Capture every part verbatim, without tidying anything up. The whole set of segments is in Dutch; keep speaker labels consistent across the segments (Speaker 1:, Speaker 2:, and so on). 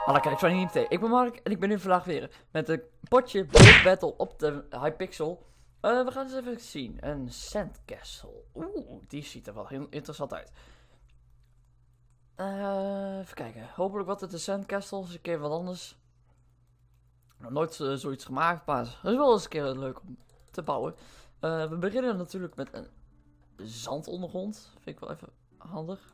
Speaker 1: Hallo kijkers van Hypte. Ik ben Mark en ik ben nu vandaag weer met een potje Build Battle op de Hypixel. Uh, we gaan eens even zien. Een Sandcastle. Oeh, die ziet er wel heel interessant uit. Uh, even kijken. Hopelijk wat het een Sandcastle is. Een keer wat anders. Nog nooit uh, zoiets gemaakt, maar het is wel eens een keer leuk om te bouwen. Uh, we beginnen natuurlijk met een zandondergrond. Vind ik wel even handig.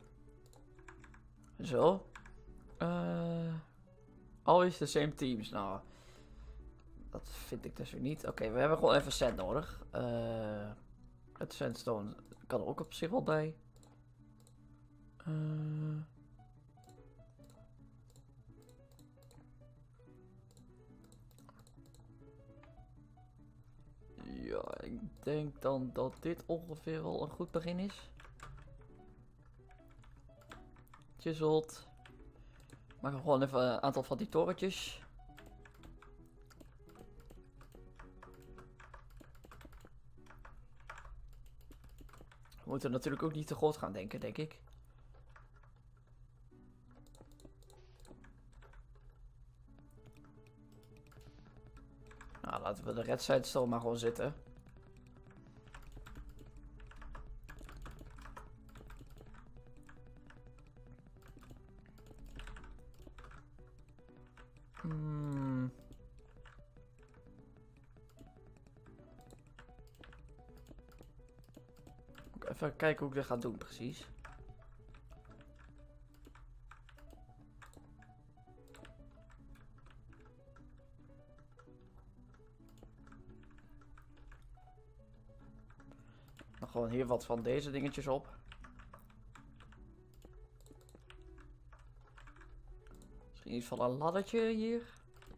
Speaker 1: Zo. Uh, always the same teams. Nou, dat vind ik dus weer niet. Oké, okay, we hebben gewoon even sand nodig. Uh, het sandstone kan er ook op zich wel bij. Uh, ja, ik denk dan dat dit ongeveer wel een goed begin is. Chiseled. Maak gewoon even een aantal van die torentjes. We moeten natuurlijk ook niet te groot gaan denken, denk ik. Nou, laten we de red sandstone maar gewoon zitten. Hmm. Even kijken hoe ik dit ga doen precies. Dan gewoon hier wat van deze dingetjes op. Misschien iets van een laddertje hier.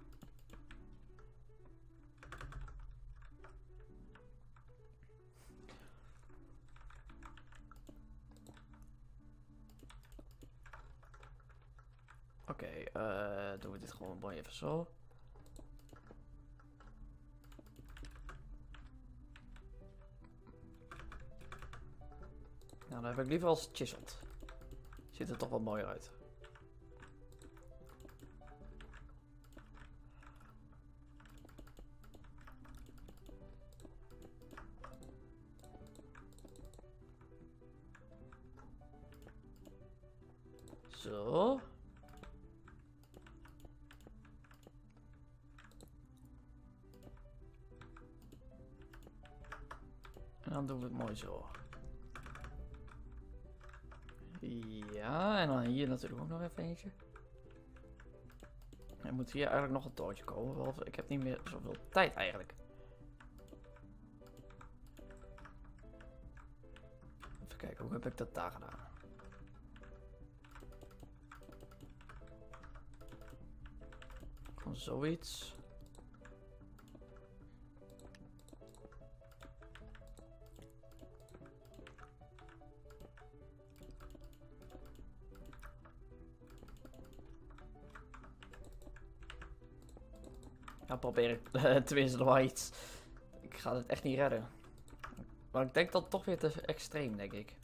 Speaker 1: Oké, okay, uh, doen we dit gewoon mooi even zo. Nou, dan heb ik liever als chiseled. Ziet er toch wat mooier uit. Zo. En dan doen we het mooi zo. Ja, en dan hier natuurlijk ook nog even eentje. Er moet hier eigenlijk nog een toortje komen, want ik heb niet meer zoveel tijd eigenlijk. Even kijken, hoe heb ik dat daar gedaan? Gewoon zoiets. Nou, probeer ik tenminste nog wel iets. Ik ga het echt niet redden. Maar ik denk dat toch weer te extreem, denk ik.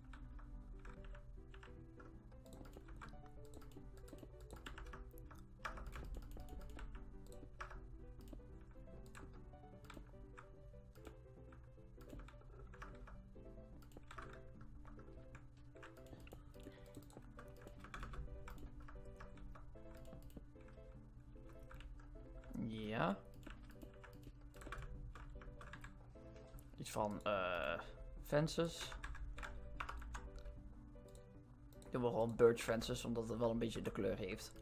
Speaker 1: Ja. Iets van uh, fences. Ik doe wel gewoon birch fences, omdat het wel een beetje de kleur heeft.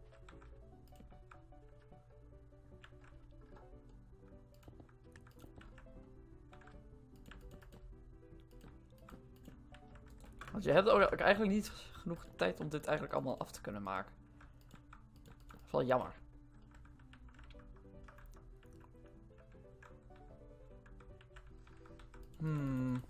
Speaker 1: Want je hebt ook eigenlijk niet genoeg tijd om dit eigenlijk allemaal af te kunnen maken. Dat is wel jammer. Hmm.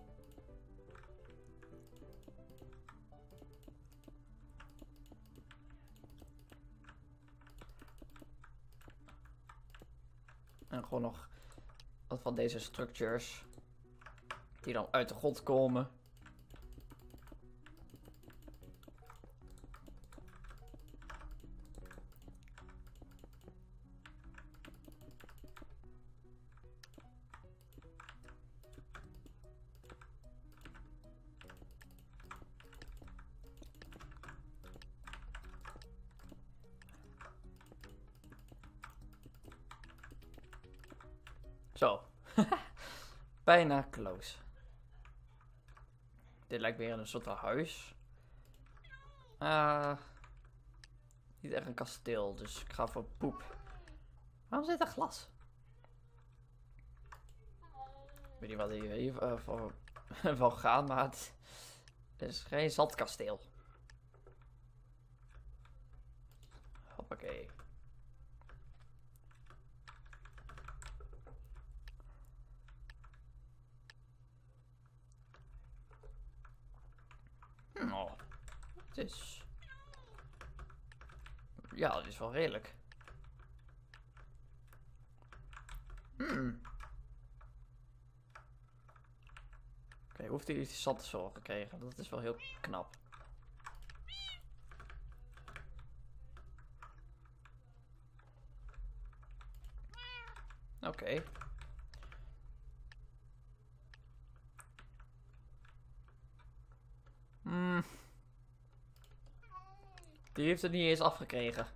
Speaker 1: En gewoon nog wat van deze structures die dan uit de grond komen. Zo. Bijna close. Dit lijkt weer een soort van huis. Uh, niet echt een kasteel, dus ik ga voor poep. Waarom zit er glas? Ik weet niet wat hier hier uh, voor, voor gaat, maar het is geen zandkasteel. Hoppakee. Hm, oh, het is... Ja, het is wel redelijk. Hmm. Oké, okay, hoeft hij iets zand te zorgen gekregen. Dat is wel heel knap. Oké. Okay. Hmm. Die heeft het niet eens afgekregen.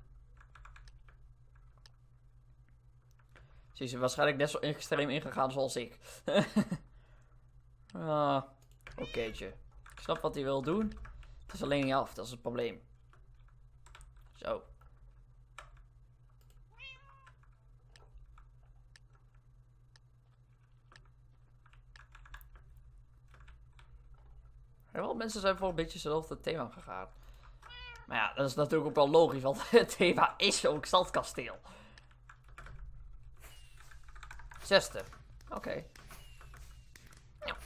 Speaker 1: Zie ze waarschijnlijk net zo extreem ingegaan zoals ik. Ah, okétje. Ik snap wat hij wil doen. Het is alleen niet af, dat is het probleem. Zo. Ja, wel, mensen zijn voor een beetje hetzelfde thema gegaan. Maar ja, dat is natuurlijk ook wel logisch, want het thema is ook zandkasteel. Zesde. Oké. Okay. Ja.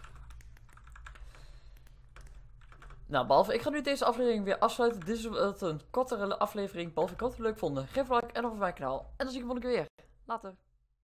Speaker 1: Nou, behalve, ik ga nu deze aflevering weer afsluiten. Dit is een kortere aflevering. Behalve ik het leuk vonden. Geef een like en op mijn kanaal. En dan zie ik je volgende keer weer. Later.